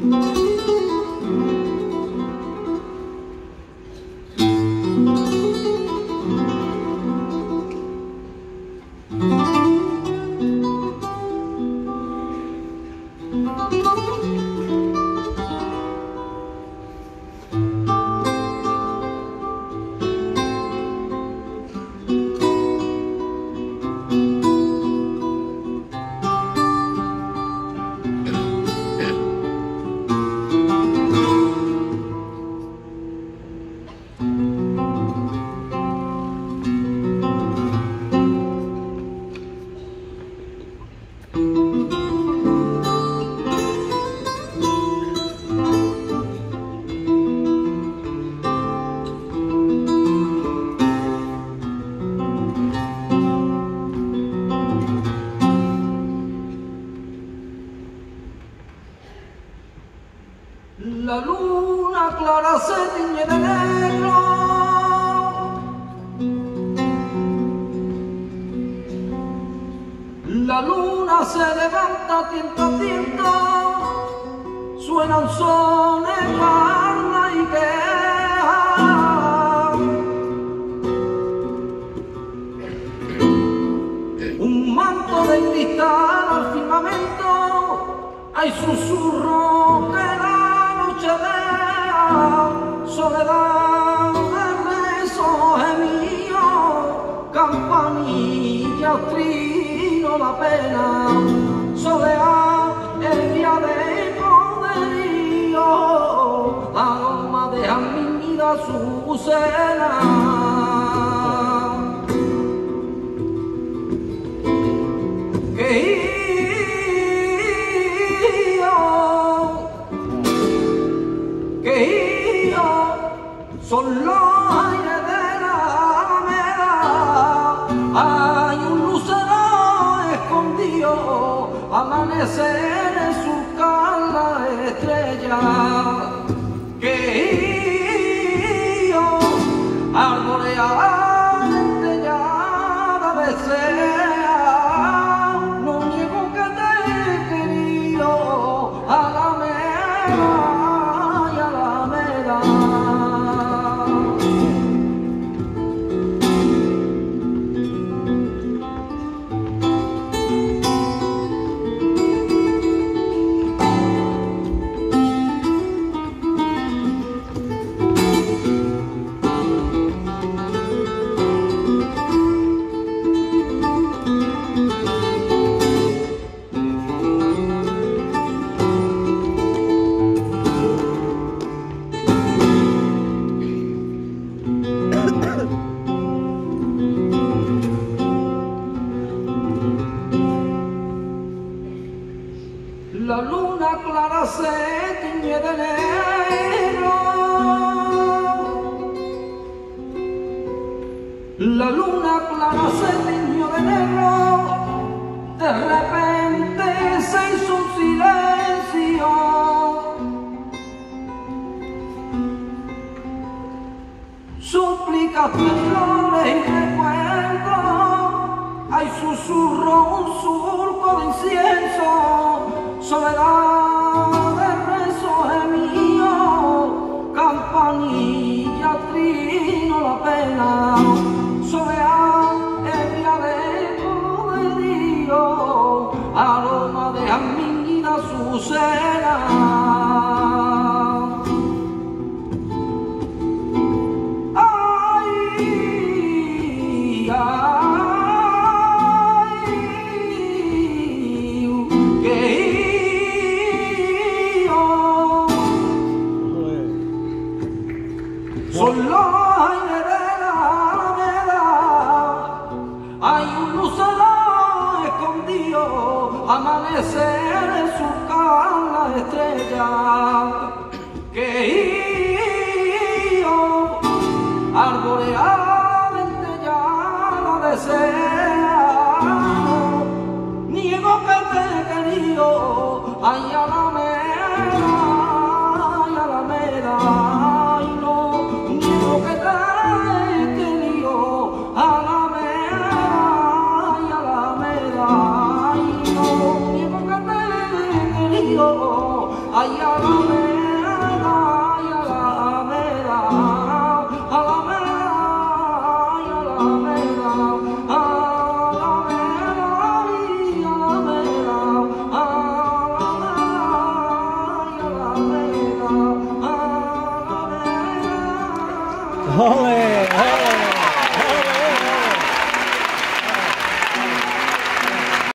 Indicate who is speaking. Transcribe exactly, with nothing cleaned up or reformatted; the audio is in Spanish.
Speaker 1: La luna clara se tiñe de negro, la luna se levanta tiento a tiento, suenan sones, palmas y quejas. Un manto de cristal al firmamento, hay susurro que da soledad de rezo gemío, campanilla, trino, la pena, soledad, el día de poderío, aroma de mi vida su cena. Son los aires de la alameda, hay un lucero escondido, amanecer en su cala estrella. Que yo, arboreante ya desea, no niego que te he querido, alameda y alameda. La luna clara se tiñe de negro, la luna clara se tiñó de negro, de repente se hizo un silencio. Súplicas, temblores y recuerdos, hay susurro, un surco de incienso, soledad de rezo gemío, campanilla, trino, la pena, soledad, el día de poderío, aroma de mi vida su cena. Son los aires de la alameda, hay un lucero escondido, amanecer en su cala estrella. Que yo, arboreante ya la desea, niego que te he querido, ay alameda, ay alameda. Que te he querido, alameda y alameda, y no niego que te he querido, ay, Alameda, ay, Alameda, Alameda, ay, Alameda, Alameda, ay, Alameda, Alameda, ay, Alameda, Alameda.
Speaker 2: Ole, ole.